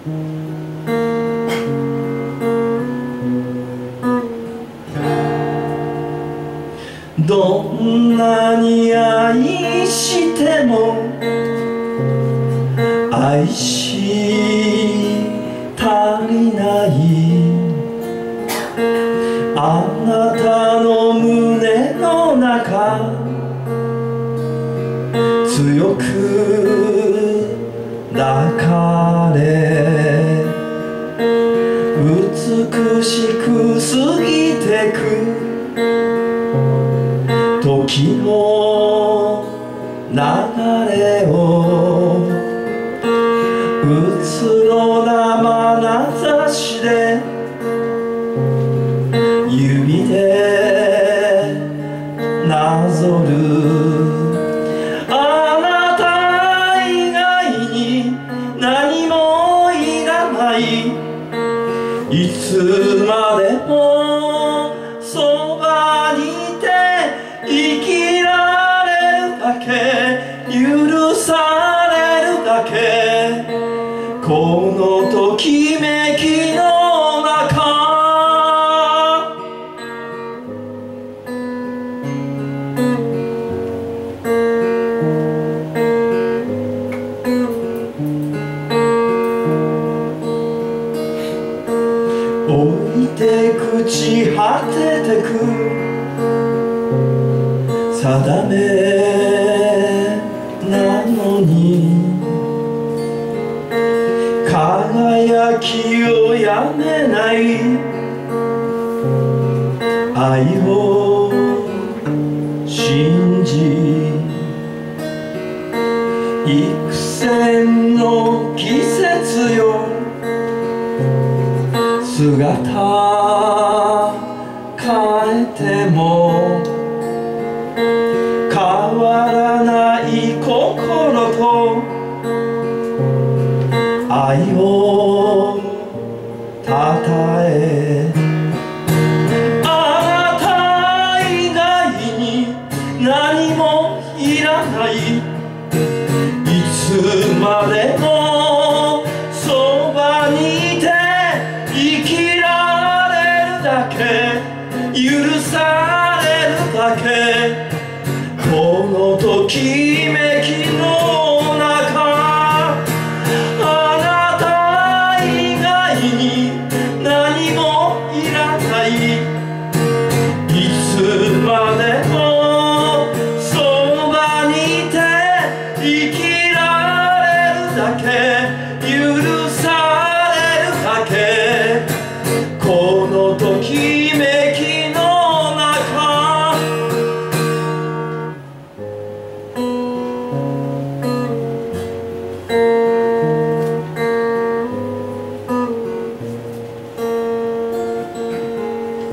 どんなに愛しても愛し足りないあなたの胸の中強く抱かれ美しく過ぎてく時の流れをうつろな眼差しで指でなぞるあなた以外に何もいらないいつまでもそばにいて生きられるだけ許されるだけこのときめきの中置いて朽ち果ててく定めなのに輝きをやめない愛を信じ幾千の季節よ姿変えても変わらない心と愛をたたえあなた以外に何もいらないいつまでもそばにいて生きられるだけ許されるだけこのときめきの中あなた以外に何もいらないいつまでもそばにいて生きられるだけ許されるだけこのときめきの中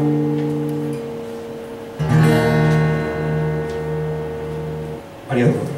ありがとうございます。